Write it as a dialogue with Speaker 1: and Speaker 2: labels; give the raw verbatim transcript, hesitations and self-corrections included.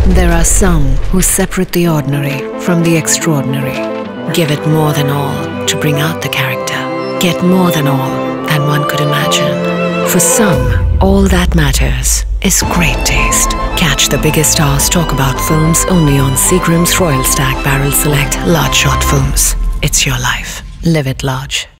Speaker 1: There are some who separate the ordinary from the extraordinary. Give it more than all to bring out the character. Get more than all than one could imagine. For some, all that matters is great taste. Catch the biggest stars talk about films only on Seagram's Royal Stag Barrel Select Large Shot Films. It's your life. Live it large.